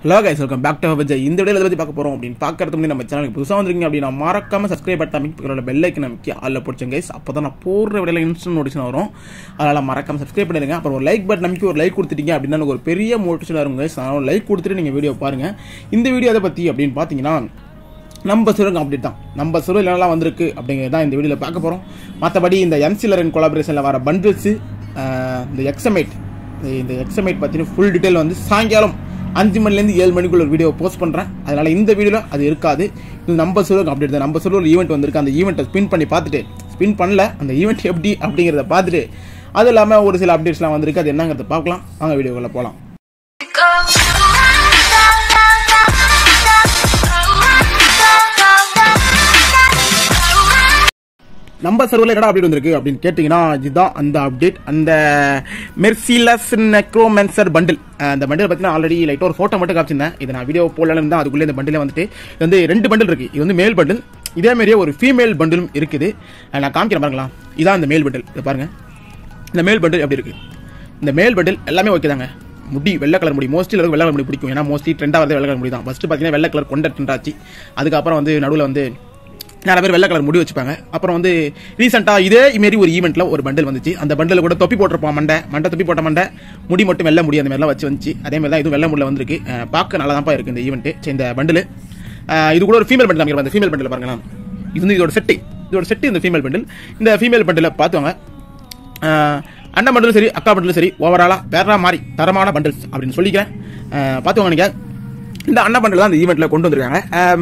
Hello guys, welcome back to Vijay. இந்த வீடியோல எதை பத்தி பார்க்க போறோம் அப்படினு பார்க்கிறதுக்கு முன்னாடி நம்ம சேனலுக்கு புதுசா வந்திருக்கீங்க அப்படினா மறக்காம subscribe பட்டன் அமைக்கி பக்கத்துல பெல் ஐகான் அமைக்கி ஆல்ல போடுங்க guys. அப்பதான் நான் போடுற வீடியோல இன்ஸ்டன்ட் நோட்டிஃபிகேஷன் வரும். அதனால மறக்காம subscribe பண்ணிடுங்க. அப்புறம் ஒரு லைக் பட்டன் அமைக்கி ஒரு லைக் கொடுத்துட்டீங்க அப்படினா எனக்கு ஒரு பெரிய மோட்டிவேஷன் வரும் guys. அதனால லைக் கொடுத்துட்டு நீங்க வீடியோ பாருங்க. இந்த வீடியோ எதை பத்தி அப்படினு பாத்தீங்கன்னா நம்ம சர்வர் அப்டேட் தான். நம்ம சர்வர் என்னெல்லாம் வந்திருக்கு அப்படிங்கறத தான் இந்த வீடியோல பார்க்க போறோம். மத்தபடி இந்த எம்சிலரன் கொலாபரேஷன்ல வர பண்டில்ஸ் இந்த எக்ஸமைட் பத்தின ஃபுல் டீடைல் வந்து சாயங்காலம் 5 மணிலேருந்து 7 மணிக்குள்ள ஒரு வீடியோ போஸ்ட் பண்ணுறேன். அதனால் இந்த வீடியோவில் அது இருக்காது. இது நம்ம சர்வர் அப்டேட் தான். நம்ம சர்வர் ஒரு ஈவெண்ட் வந்திருக்கு. அந்த ஈவெண்ட்டை ஸ்பின் பண்ணி பார்த்துட்டு ஸ்பின் பண்ணல அந்த ஈவெண்ட் எப்படி அப்படிங்கிறத பார்த்துட்டு அது இல்லாமல் ஒரு சில அப்டேட்ஸ்லாம் வந்திருக்கு. அது என்னங்கிறத பார்க்கலாம். வாங்க வீடியோக்குள்ள போகலாம். நம்ம சர்வரில் என்னடா அப்டேட் வந்திருக்கு அப்படின்னு கேட்டிங்கன்னா இதுதான் அந்த அப்டேட். அந்த மெர்சிலஸ் நெக்ரோமென்சர் பண்டில். அந்த பண்டில் பார்த்தீங்கன்னா ஆல்ரெடி லைட்டாக ஒரு ஃபோட்டோ மட்டும் காமிச்சிருந்தேன். இதை நான் வீடியோ போடலன்னு தான் அதுக்குள்ளே இந்த பண்டிலே வந்துட்டு இது வந்து 2 பண்டில் இருக்குது. இது வந்து மேல் பண்டில். இதே மாதிரியே ஒரு ஃபீமேல் பண்டிலும் இருக்குது. நான் காமிக்கிறேன் பாருங்களா. இதான் இந்த மேல் பண்டில். இதை பாருங்கள். இந்த மேல் பண்டில் எப்படி இருக்குது. இந்த மேல் பண்டில் எல்லாமே ஓகே தாங்க. முடி வெள்ளை கலர் முடி மோஸ்ட்லி வெள்ளை கலர் முடி பிடிக்கும். ஏன்னா மோஸ்ட்லி ட்ரெண்டாக வரது வெள்ளை கலர் முடி தான். ஃபஸ்ட்டு பார்த்தீங்கன்னா வெள்ளை கலர் கொண்ட ட்ரெண்டாச்சு. அதுக்கப்புறம் வந்து நடுவில் வந்து நிறைய பேர் வெள்ளை கலர் முடி வச்சுப்பாங்க. அப்புறம் வந்து ரீசெண்டாக இதே மாரி ஒரு ஈவெண்ட்டில் ஒரு பண்டில் வந்துச்சு. அந்த பண்டில் கூட தொப்பி போட்டிருப்போம். மண்டை தொப்பி போட்ட மண்டை முடி மட்டும் வெள்ளை முடி அந்த மாதிரிலாம் வச்சு வந்துச்சு. அதே மாதிரி தான் இதுவும் வெள்ளை முடியல வந்திருக்கு. பார்க்க நல்லா தான் இருக்குது இந்த ஈவெண்ட்டு. இந்த பண்டில் இது கூட ஒரு ஃபீமேல் பண்டில் அமைக்கிற அந்த ஃபீமேல் பண்டில் பாருங்களா. இது வந்து இதோட செட்டு இந்த ஃபீமேல் பண்டில். இந்த ஃபீமேல் பண்டில் பார்த்துவாங்க. அண்ணன் பண்டிலும் சரி அக்கா பண்டிலும் சரி ஓவராலாக வேற மாதிரி தரமான பண்டில்ஸ் அப்படின்னு சொல்லிக்கிறேன். பார்த்துவாங்க நீங்கள். இந்த அண்ணன் பண்டில் தான் இந்த ஈவெண்ட்டில் கொண்டு வந்திருக்காங்க.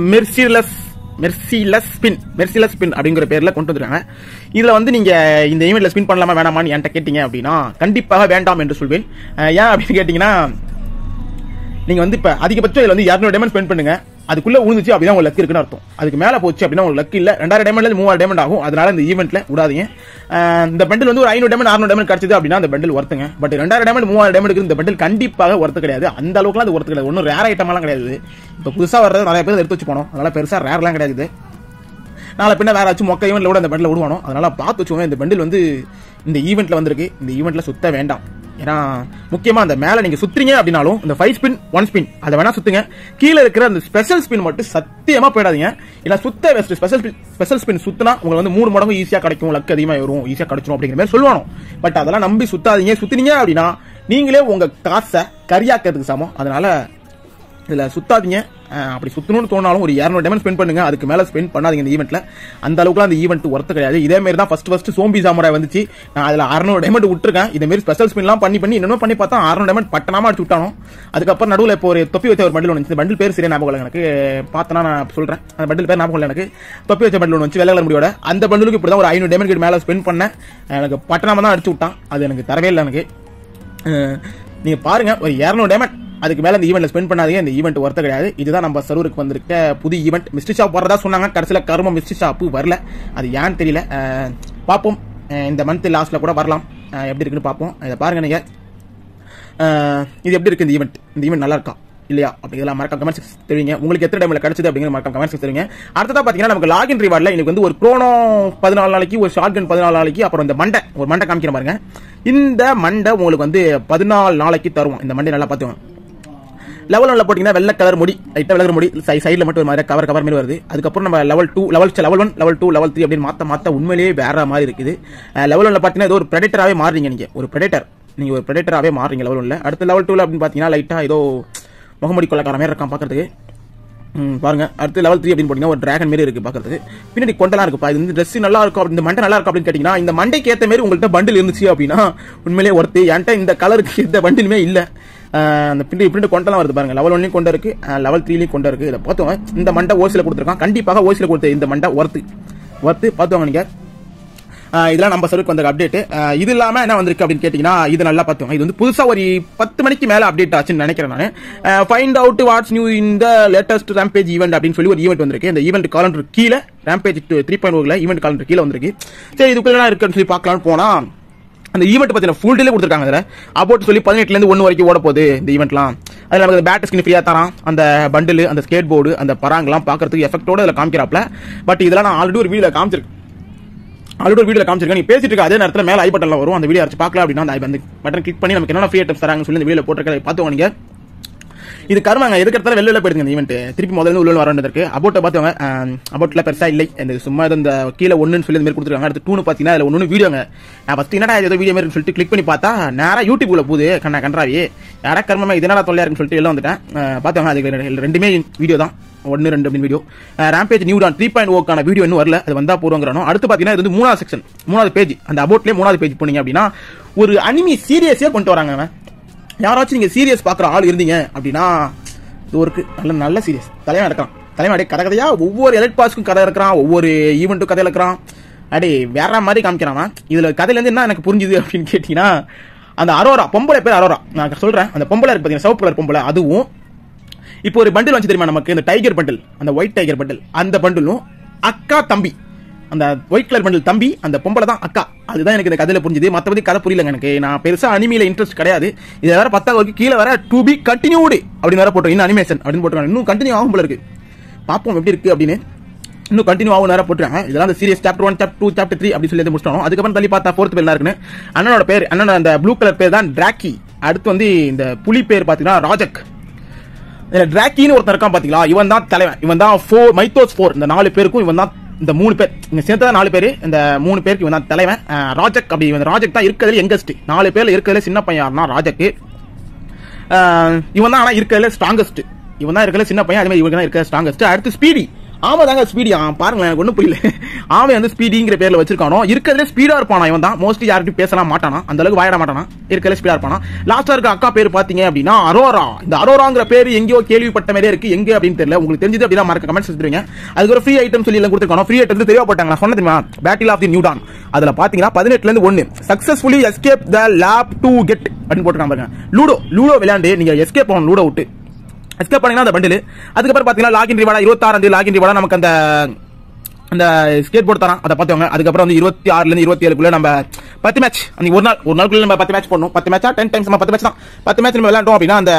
மெர்சிலஸ் ஸ்பின் அப்படிங்கிற பேர்ல கொண்டு வந்துருக்காங்க. இதுல வந்து நீங்க இந்த ஈவெண்ட்ல ஸ்பின் பண்ணலாமா வேணாமான்னு என்கிட்ட கேட்டீங்க அப்படின்னா கண்டிப்பாக வேண்டாம் என்று சொல்வேன். ஏன் அப்படின்னு கேட்டீங்கன்னா நீங்க வந்து இப்ப அதிகபட்சம் இதுல வந்து 200 டைமண்ட் ஸ்பெண்ட் பண்ணுங்க. அதுக்குள்ள உழுந்துச்சு அப்படின்னா உங்களுக்கு லக் இருக்குன்னு அர்த்தம். அதுக்கு மேல போச்சு அப்படின்னா உங்களுக்கு லக் இல்ல. 2000 டைமண்ட்ல 3000 டைமண்ட் ஆகும். அதனால இந்த ஈவெண்ட்ல விடாதீங்க. இந்த பண்டில் வந்து ஒரு 500 டைமண்ட் 600 டைமண்ட் கிடைச்சது அப்படின்னா அந்த பண்டில் ஒர்த்துங்க. பட் 2000 டைமண்ட் 3000 டைமண்ட் இந்த பண்டில் கண்டிப்பாக ஒர்த்து கிடையாது. அந்த அளவுக்குலாம் அது ஒர்த்து கிடையாது. ஒன்றும் ரேர் ஐட்டமெல்லாம் கிடையாது. இப்போ புதுசாக வர்றது நிறைய பேர் எடுத்து வச்சு போனோம். அதனால பெருசா ரேர்லாம் கிடையாது. நாளை பின்ன வேற ஆச்சும் மொக்க ஈவெண்ட்ல கூட அந்த பண்டில் விடுவானோ. அதனால பார்த்து வச்சுக்கோங்க. இந்த பண்டில் வந்து இந்த ஈவெண்ட்ல வந்திருக்கு. இந்த ஈவெண்ட்ல சுத்த வேண்டாம். ஏன்னா முக்கியமா அந்த மேல நீங்க சுத்துறீங்க அப்படின்னாலும் இந்த 5 ஸ்பின் 1 ஸ்பின் அதை வேணா சுத்துங்க. கீழே இருக்கிற அந்த ஸ்பெஷல் ஸ்பின் மட்டும் சத்தியமா போயிடாதீங்க. இல்ல சுத்த வேஸ்ட். ஸ்பெஷல் ஸ்பின் சுத்தினா உங்களுக்கு வந்து 3 மடங்கு ஈஸியா கிடைக்கும். லக் அதிகமா வரும். ஈஸியா கிடைச்சிடும் அப்படிங்கிற மாதிரி சொல்லுவானோ. பட் அதெல்லாம் நம்பி சுத்தாதீங்க. சுத்தினீங்க அப்படின்னா நீங்களே உங்க காசை கரியாக்கிறதுக்கு சமம். அதனால இதுல சுத்தாதீங்க. அப்படி சுத்தணும்னு தோணாலும் ஒரு 200 டைமண்ட் ஸ்பெண்ட் பண்ணுங்க. அதுக்கு மேல ஸ்பெண்ட் பண்ணாதீங்க இந்த ஈவெண்ட்ல. அந்த அளவுக்கு அந்த ஈவெண்ட் ஒர்த்து கிடையாது. இதே மாதிரி தான் ஃபர்ஸ்ட் சோம்பி சாமுராய் வந்துச்சு. நான் அதுல 600 டைமண்ட் விட்டுருக்கேன். இதே மாதிரி ஸ்பெஷல் ஸ்பின்லாம் பண்ணி இன்னும் பண்ணி பார்த்தா 600 டைமண்ட் பட்டனாமா அடிச்சு விட்டானோ. அதுக்கப்புறம் நடுவில் இப்போ ஒரு தொப்பி வச்ச ஒரு பண்டில் ஒன்று. இந்த பண்டில் பேர் சரியா ஞாபகம் இல்லை எனக்கு. பார்த்தனா நான் சொல்றேன். அந்த பண்டில் பேர் ஞாபகம் இல்லை எனக்கு. தொப்பி வச்ச பண்டில் ஒன்று வச்சு வெள்ளை கலர் முடியோட அந்த பண்டிலுக்கு இப்படி தான் ஒரு 500 டைமண்ட் மேல ஸ்பெண்ட் பண்ணேன். எனக்கு பட்டனாம தான் அடிச்சு விட்டான். அது எனக்கு தரவே இல்லை எனக்கு. நீங்க பாருங்க ஒரு 200 டைமண்ட் அதுக்கு மேல இந்த ஈவெண்ட்ல ஸ்பெண்ட் பண்ணாதீங்க. இந்த ஈவெண்ட் ஒர்த்த கிடையாது. இதுதான் நம்ம சர்வருக்கு வந்திருக்க புது ஈவெண்ட். மிஸ்ட்ரி ஷாப் வரதா சொன்னாங்க. கடைசியில் கர்ம மிஸ்ட்ரி ஷாப் வரல. அது ஏன்னு தெரியல. பார்ப்போம். இந்த மந்த் லாஸ்ட்ல கூட வரலாம். எப்படி இருக்குன்னு பார்ப்போம். இதை பாருங்க நீங்க. இது எப்படி இருக்கு இந்த ஈவெண்ட் நல்லா இருக்கா இல்லையா அப்படிங்கிறத மறக்காம கமெண்ட்ஸ் தெரிவிங்க. உங்களுக்கு எத்தனை டைம்ல கிடைச்சது அப்படிங்கிற மறக்காம கமெண்ட்ஸ் தெரிவிங்க. அடுத்ததா பாத்தீங்கன்னா நமக்கு லாகின் ரிவார்ட்ல எனக்கு வந்து ஒரு க்ரோனோ 14 நாளைக்கு, ஒரு ஷாட்கன் 14 நாளைக்கு, அப்புறம் இந்த ஒரு மண்டை காமிக்கிற பாருங்க. இந்த மண்டை உங்களுக்கு வந்து 14 நாளைக்கு தருவோம். இந்த மண்டை நல்லா பாத்துவோம். லெவல் 1 போட்டீங்கன்னா வெள்ளை கலர் முடி லைட்டா வெள்ளை முடி சைடுல மட்டும் ஒரு மாதிரி கவர் மாதிரி வருது. அதுக்கப்புறம் நம்ம லெவல் 2 லெவல் 1 லெவல் 2 லெவல் 3 அப்படின்னு மாத்த உண்மையிலேயே வேற மாதிரி இருக்குது. லெவல் 1 பாத்தீங்கன்னா ஏதோ ஒரு பிரெடேட்டராவே மாறுறீங்க. நீங்க ஒரு பிரெடேட்டராவே மாறுறீங்க லெவல் 1. அடுத்த லெவல் 2 அப்படின்னு பாத்தீங்கன்னா லைட்டா ஏதோ முகமுடி கொள்ளக்கார மாதிரி இருக்கான் பாக்குறதுக்கு. பாருங்க. அடுத்து லெவல் 3 அப்படின்னு போட்டீங்கன்னா ஒரு டிராகன் மாதிரி இருக்கு பாக்குறதுக்கு. பின்னாடி கொண்டெல்லாம் இருக்குப்பா. இது ட்ரெஸ் நல்லா இருக்கும். இந்த மண்டை நல்லா இருக்கும் அப்படின்னு கேட்டீங்கன்னா இந்த மண்டைக்கு ஏற்ற மாதிரி உங்கள்கிட்ட பண்டில் இருந்துச்சு அப்படின்னா உண்மையிலேயே ஒருத்து. என்கிட்ட இந்த கலருக்கு எந்த பண்டிலுமே இல்லை. அந்த பின்னாடி கொண்டெல்லாம் வருது பாருங்க. லெவல் 1 கொண்டு இருக்கு, லெவல் 3 கொண்டு இருக்கு. இதை பார்த்தோங்க. இந்த மண்டை ஓசில கொடுத்துருக்கான். கண்டிப்பாக ஓசில கொடுத்த இந்த மண்டை ஒர்த்து பார்த்தோங்க நீங்க. இதெல்லாம் நம்ம சர்வருக்கு வந்த அப்டேட். இது இல்லாம என்ன வந்திருக்கு அப்படின்னு கேட்டீங்கன்னா இது நல்லா பார்த்தோம். இது வந்து புதுசா ஒரு 10 மணிக்கு மேல அப்டேட் ஆச்சுன்னு நினைக்கிறேன் நான். Find out what's new in the latest rampage event அப்படின்னு சொல்லி ஒரு ஈவெண்ட் வந்திருக்கு. இந்த ஈவெண்ட் காலண்டர் கீழே ரேம்பேஜ் 3.0 ஈவெண்ட் காலண்டர் கீழே வந்திருக்கு. சரி இதுக்குள்ள இருக்குன்னு சொல்லி பார்க்கலாம்னு போனா அந்த ஈவெண்ட் பத்தின ஃபுல் டீலே கொடுத்துருக்காங்க. அதில் அபவுட் சொல்லி 18 ல 1 வரைக்கும் ஓட போகுது இந்த ஈவெண்ட்லாம். அதில் நமக்கு பேட் ஸ்கின் ஃப்ரீயா தரான். அந்த பண்டில், அந்த ஸ்கேட் போர்டு, அந்த பராங்கெல்லாம் பார்க்கறதுக்கு எஃபெக்டோட இதில் காமிக்கிறாப்ல. பட் இதெல்லாம் நான் ஆல்ரெடி ஒரு வீடியோல காமிச்சிருக்கேன். நீ பேசிட்டு இருக்க அதே நேரத்தில் மேல ஐ பட்டன்ல வரும். அந்த வீடியோ அடிச்சு பார்க்கலாம் அப்படின்னா அந்த பட்டன் கிளிக் பண்ணி நமக்கு என்னென்ன ஃப்ரீ ஐட்டம்ஸ் தராங்கன்னு சொல்லி இந்த வீடியோல போட்டிருக்க பார்த்துக்கோங்க. நீங்க இது கருமாங்க எதுக்கறதால வெளில போயிடுங்க இந்த ஈவெண்ட் திருப்பி முதல்ல உள்ள வரணுன்றதுக்கு அபோட்டை பார்த்தவங்க அபோட்ல பெருசா இல்லை இந்த சும்மா இந்த கீழே ஒன்றுன்னு சொல்லி இந்த மாதிரி கொடுத்துருக்காங்க அடுத்து 2 பார்த்தீங்கன்னா அதில் ஒன்று வீடியோங்க நான் ஃபஸ்ட் என்னடா ஏதோ வீடியோ மாதிரி சொல்லிட்டு கிளிக் பண்ணி பார்த்தா நேராக யூடியூப்ல போகுது கன்றாவி யாரா கர்மமா இதனால தொல்லையா இருக்குன்னு சொல்லிட்டு எல்லாம் வந்துட்டேன் பார்த்தவங்க அதுக்கு 2மே வீடியோ தான் 1, 2 அப்படின்னு வீடியோ ரேம்பேஜ் நியூ டான் 3.0க்கான வீடியோ இன்னும் வரல அது வந்தா போறோங்கிறோம் அடுத்து பார்த்தீங்கன்னா இது வந்து 3வது செக்ஷன் 3வது பேஜ் அந்த அபோட்லேயே 3வது பேஜ் போனீங்க அப்படின்னா ஒரு அனிமி சீரியஸே கொண்டு வராங்க யாராச்சும் நீங்க சீரியஸ் பாக்குற ஆள் இருந்தீங்க அப்படின்னா இது ஒரு நல்ல சீரியஸ் தலைவன் இருக்கான் தலைவன் அப்படியே கதையா ஒவ்வொரு எலைட் பாஸ்க்கும் கதை இருக்கிறான் ஒவ்வொரு ஈவெண்ட்டும் கதை இருக்கிறான் அப்படியே வேற மாதிரி காமிக்கிறான் இதுல கதையில இருந்து என்ன எனக்கு புரிஞ்சுது அப்படின்னு கேட்டீங்கன்னா அந்த அரோரா பொம்பளை பேர் அரோரா நான் சொல்றேன் அந்த பொம்பளை இருக்கு பாத்தீங்கன்னா சிவப்பு கலர் பொம்பளை அதுவும் இப்போ ஒரு பண்டில் வந்து தெரியுமா நமக்கு இந்த டைகர் பண்டில் அந்த ஒயிட் டைகர் பண்டில் அந்த பண்டிலும் அக்கா தம்பி அந்த ஒயிட் கலர் பண்டில் தம்பி அந்த பொம்பளை தான் அக்கா அதுதான் எனக்கு இந்த கதையில புரிஞ்சுது மற்றபடி கதை புரியலங்க எனக்கு நான் பெருசா அனிமியில இன்ட்ரெஸ்ட் கிடையாது இது வேற 10வது வரைக்கும் கீழே வேற டு பி கண்டினியூடு அப்படின்னு வேற போட்டோம் இன்னும் அனிமேஷன் அப்படின்னு போட்டுருக்காங்க இன்னும் கண்டினியூ ஆகும் போல இருக்கு பார்ப்போம் எப்படி இருக்கு அப்படின்னு இன்னும் கண்டினியூ ஆகும் நேரம் போட்டுருக்காங்க இதெல்லாம் சீரியஸ் சாப்டர் 1 சாப்டர் 2 சாப்டர் 3 அப்படி சொல்லி முடிச்சிட்டோம் அதுக்கப்புறம் தள்ளி பார்த்தா 4th பேர் இருக்குன்னு அண்ணனோட பேர் அண்ணனோட அந்த ப்ளூ கலர் பேர் தான் டிராக்கி அடுத்து வந்து இந்த புலி பேர் பாத்தீங்கன்னா ராஜக் டிராக்கின்னு ஒருத்தர் இருக்கான் பாத்தீங்களா இவன் தான் தலைவன் இவன் தான் மைத்தோஸ் 4 இந்த 4 பேருக்கும் இவன் தான் இந்த 3 பேர் இங்க சேர்த்தா 4 பேர் இந்த 3 பேருக்கு இவன் தான் தலைவன் ராஜக் அப்படி இவன் ராஜக் தான் இருக்கிறதுல யங்கஸ்ட் 4 பேர்ல இருக்கிறதுல சின்ன பையன் யாருன்னா ராஜக் இவன் தான் ஆனா இருக்கிறதுல ஸ்ட்ராங்கஸ்ட் இவன் தான் இருக்கிறதுல சின்ன பையன் அதே மாதிரி இவன் தான் இருக்கிற ஸ்ட்ராங்கஸ்ட் அடுத்து ஸ்பீடி ஆமா தாங்க ஸ்பீடி பாருங்களேன் எனக்கு ஒன்றும் புரியல அவன் வந்து ஸ்பீடிங்கிற பேர்ல வச்சிருக்கானோ இருக்கிறதுல ஸ்பீடா இருப்பானா இவன் தான் மோஸ்ட்லி யார்கிட்டையும் பேசலாம் மாட்டானா அந்த அளவுக்கு வாயிட மாட்டானா இருக்கிறதுல ஸ்பீடா இருப்பானா லாஸ்டா இருக்க அக்கா பேர் பாத்தீங்க அப்படின்னா அரோரா இந்த அரோராங்கிற பேர் எங்கேயோ கேள்விப்பட்ட மாதிரியே இருக்கு எங்க அப்படின்னு தெரியல உங்களுக்கு தெரிஞ்சது அப்படின்னா மறக்க கமெண்ட்ஸ் எடுத்துருங்க அதுக்கு ஒரு ஃப்ரீ ஐட்டம் சொல்லி எல்லாம் கொடுத்துருக்கோம் ஃப்ரீ ஐட்டம் தெரியப்பட்டாங்க நான் சொன்ன தெரியுமா battle of the new dawn அதுல பாத்தீங்கன்னா 18ல இருந்து 1 successfully escape the lab to get அப்படின்னு போட்டுருக்காங்க பாருங்க லூடோ விளையாண்டு நீங்க எஸ்கேப் பண்ணணும் லூடோ விட்டு எஸ்கேப் பண்ணீங்கன்னா அந்த பண்டில் அதுக்கப்புறம் பாத்தீங்கன்னா லாகின் ரிவார்டா 26 லாகின் ரிவார்டா நமக்கு அந்த ஸ்கேட் போர்டு தரான் அதை பார்த்தவங்க அதுக்கப்புறம் வந்து 26ல இருந்து 27க்குள்ள நம்ம 10 மேட்ச் அந்த ஒரு நாளுக்குள்ள நம்ம 10 மேட்ச் பண்ணணும் 10 மேட்சா 10 டைம்ஸ் நம்ம 10 மேட்ச் தான் 10 மேட்ச் நம்ம விளையாண்டோம் அப்படின்னா அந்த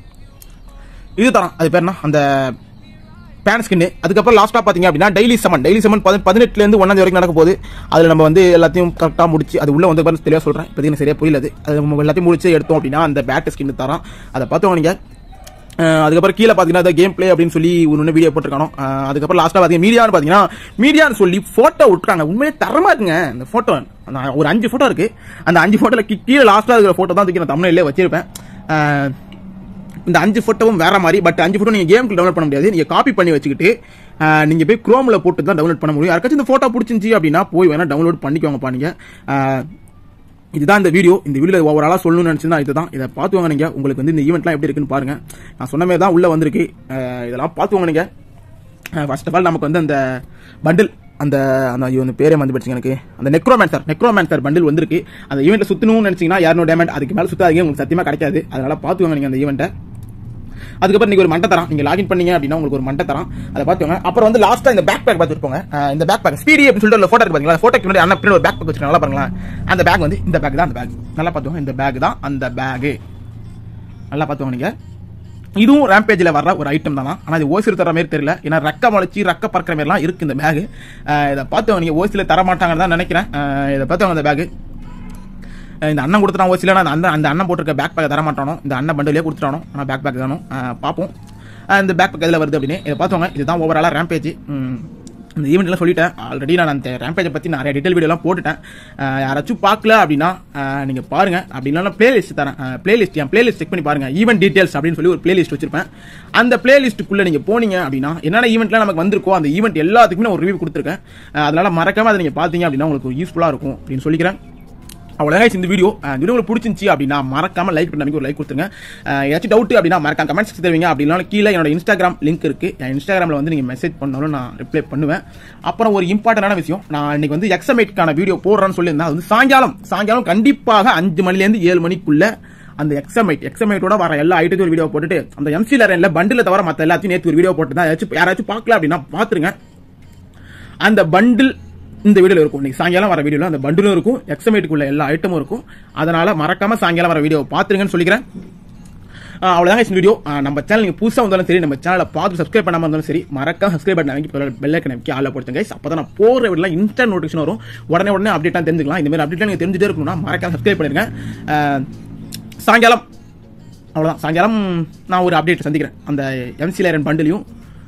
இது தரான் அது பேர் என்ன அந்த பேன் ஸ்கின் அதுக்கப்புறம் லாஸ்டா பாத்தீங்க அப்படின்னா டெய்லி சமன் 18ல இருந்து 1 வரைக்கும் நடக்க போகுது அதுல நம்ம வந்து எல்லாத்தையும் கரெக்டா முடிச்சு அது உள்ள வந்து தெளிவா சொல்றேன் இப்போதைக்கு சரியா புரியல அது நம்ம எல்லாத்தையும் முடிச்சு எடுத்தோம் அப்படின்னா அந்த பேட் ஸ்கின் தரான் அதை பார்த்தவங்க நீங்க அதுக்கப்புறம் கீழே பாத்தீங்கன்னா கேம் பிளே அப்படின்னு சொல்லி ஒரு வீடியோ போட்டிருக்கானோ அதுக்கப்புறம் லாஸ்டா பாத்தீங்கன்னா மீடியான்னு சொல்லி போட்டோ விட்டுருக்காங்க உண்மையே தரமா இருக்குங்க இந்த போட்டோ ஒரு 5 போட்டோ இருக்கு அந்த 5 போட்டோல கீழே லாஸ்டா இருக்கிற போட்டோ தான் தூக்கி நான் தமிழ்ல வச்சிருப்பேன் இந்த 5 போட்டோவும் வேற மாதிரி பட் 5 போட்டோ நீங்க கேமுக்கு டவுன்லோட் பண்ண முடியாது நீங்க காப்பி பண்ணி வச்சுக்கிட்டு நீங்க போய் குரோம்ல போட்டு தான் டவுன்லோட் பண்ண முடியும் யாருக்காச்சும் இந்த போட்டோ பிடிச்சிருந்துச்சு அப்படின்னா போய் வேணா டவுன்லோட் பண்ணிக்கோங்கப்பா நீங்க இதுதான் இந்த வீடியோல ஓவராலா சொல்லணும்னு நினைச்சுன்னா இதுதான் இதை பார்த்துவாங்க நீங்க உங்களுக்கு வந்து இந்த ஈவெண்ட்லாம் எப்படி இருக்குன்னு பாருங்க நான் சொன்ன மாதிரி தான் உள்ள வந்திருக்கு இதெல்லாம் பார்த்துவாங்க நீங்க ஃபர்ஸ்ட் ஆஃப் ஆல் நமக்கு வந்து அந்த பண்டில் அந்த பேரே வந்து படிச்சுங்க எனக்கு அந்த நெக்ரோமேன்சர் பண்டில் வந்திருக்கு அந்த ஈவெண்ட்ல சுத்தணும்னு நினைச்சீங்கன்னா யாரோ டேமேஜ் அதுக்கு மேல சுத்தாதீங்க உங்களுக்கு சத்தியமா கிடைக்காது அதனால பார்த்துவாங்க நீங்க அந்த ஈவெண்ட்டை அதுக்கப்புறம் நீங்க ஒரு மண்டை தரான் நீங்க லாகின் பண்ணீங்க அப்படின்னா உங்களுக்கு ஒரு மண்டை தரான் அதை பார்த்துவாங்க அப்புறம் வந்து லாஸ்டா இந்த பேக் பேக் பார்த்துருப்போங்க இந்த பேக் பேக் ஸ்பீடி அப்படின்னு சொல்லிட்டு போட்டோ பாத்தீங்களா போட்டோக்கு முன்னாடி அண்ணன் பின்னாடி ஒரு பேக் பேக் வச்சிருக்காங்க நல்லா பாருங்களேன் அந்த பேக் வந்து இந்த பேக் தான் அந்த பேக் நல்லா பார்த்துவாங்க இந்த பேக் தான் அந்த பேக் நல்லா பார்த்துவாங்க நீங்க இதுவும் ரேம்பேஜ்ல வர்ற ஒரு ஐட்டம் தானா ஆனா இது ஓசில தர மாதிரி தெரியல ஏன்னா ரெக்க முளைச்சி ரெக்க பறக்கிற மாதிரிலாம் இருக்கு இந்த பேக் இதை பார்த்துவாங்க நீங்க ஓசில தர மாட்டாங்கன்னு தான் நினைக்கிறேன் இதை பார்த்துவாங்க அந்த பேக் இந்த அண்ணன் கொடுத்துட்டான் ஓசில அந்த அண்ணன் போட்டிருக்க பேக் பேக் தர மாட்டானோ இந்த அண்ணன் பண்டிலே கொடுத்துட்டானோ ஆனால் பேக் பேக் தானோ பார்ப்போம் இந்த பேக் பேக் எதில் வருது அப்படின்னு இதை பார்த்துவாங்க இதுதான் ஓவராலாக ரேம்பேஜ் இந்த ஈவெண்ட்லாம் சொல்லிட்டேன் ஆல்ரெடி நான் அந்த ரேம்பேஜை பற்றி நிறைய டீட்டெயில் வீடியோலாம் போட்டுட்டேன் யாராச்சும் பார்க்கல அப்படின்னா நீங்கள் பாருங்க அப்படின்னா பிளேலிஸ்ட் தரேன் என் பிளேலிஸ்ட் செக் பண்ணி பாருங்க ஈவெண்ட் டீடைல்ஸ் அப்படின்னு சொல்லி ஒரு பிளேலிஸ்ட் வச்சிருப்பேன் அந்த பிளேலிஸ்ட்டுக்குள்ளே நீங்கள் போனீங்க அப்படின்னா என்னென்ன ஈவெண்ட்லாம் நமக்கு வந்திருக்கோ அந்த ஈவெண்ட் எல்லாத்துக்குமே நான் ஒரு ரிவ்யூ கொடுத்துருக்கேன் அதனால மறக்காம அதை நீங்கள் பார்த்தீங்க அப்படின்னா உங்களுக்கு யூஸ்ஃபுல்லாக இருக்கும் அப்படின்னு சொல்லிக்கிறேன் அவ்வளோதான் இந்த வீடியோ உங்களுக்கு பிடிச்சிருந்துச்சி அப்படின்னா மறக்காம லைக் பண்ணி ஒரு லைக் கொடுத்துருங்க ஏதாச்சும் டவுட் அப்படின்னா மறக்காம கமெண்ட்ஸ் தருவீங்க அப்படின்னா கீழே என்னோட இன்ஸ்டாகிராம் லிங்க் இருக்கு என் இன்ஸ்டாகிராமில் வந்து நீங்கள் மெசேஜ் பண்ணாலும் நான் ரிப்ளை பண்ணுவேன் அப்புறம் ஒரு இம்பார்ட்டன்டான விஷயம் நான் இன்னைக்கு வந்து எக்ஸமேட்கான வீடியோ போடுறேன்னு சொல்லியிருந்தேன் அது வந்து சாயங்காலம் கண்டிப்பாக 5 மணிலேருந்து 7 மணிக்குள்ள அந்த எக்ஸமேட்டோட வர எல்லா ஐட்டத்தையும் ஒரு வீடியோ போட்டுட்டு அந்த எம்சி லைன்ல பண்டில் தவிர மற்ற எல்லாத்தையும் நேற்று ஒரு வீடியோ போட்டு தான் யாராச்சும் பார்க்கல அப்படின்னா பார்த்துருங்க அந்த பண்டில் இந்த வீடியோல இருக்கும் இன்னைக்கு சாயங்காலம் வர வீடியோல அந்த பண்டிலும் இருக்கும் எக்ஸமேட்டுக்குள்ள எல்லா ஐட்டமும் இருக்கும் அதனால மறக்காம சாயங்காலம் வர வீடியோ பாத்துருங்கன்னு சொல்லிக்கிறேன் அவ்வளவுதான் இந்த வீடியோ நம்ம சேனல் நீங்க புதுசா வந்தாலும் சரி நம்ம சேனலை பார்த்து சப்ஸ்கிரைப் பண்ணாம இருந்தாலும் சரி மறக்காம சப்ஸ்கிரைப் பண்ணி பெல் ஐக்கனை அமைக்கி ஆள போடுங்க அப்பதான் நான் போற வீடியோல இன்ஸ்டன்ட் நோட்டிஃபிகேஷன் வரும் உடனே அப்டேட்டா தெரிஞ்சுக்கலாம் இந்த மாதிரி அப்டேட் நீங்க தெரிஞ்சுட்டே இருக்கணும்னா மறக்காம சப்ஸ்கிரைப் பண்ணிருங்க சாயங்காலம் அவ்வளோதான். சாயங்காலம் நான் ஒரு அப்டேட் சந்திக்கிறேன். அந்த எம்சி லேரன் பண்டிலையும்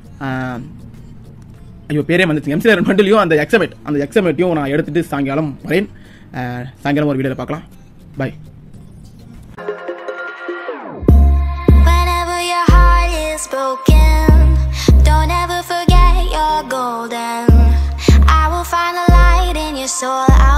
ஐயோ பேரே வந்துச்சு, எம்சி லேரன் பண்டிலையும் அந்த எக்ஸமேட்டையும் நான் எடுத்துகிட்டு சாயங்காலம் வரேன். சாயங்காலம் ஒரு வீடியோவில் பார்க்கலாம். பாய். Broken, don't ever forget you're golden. I will find the light in your soul.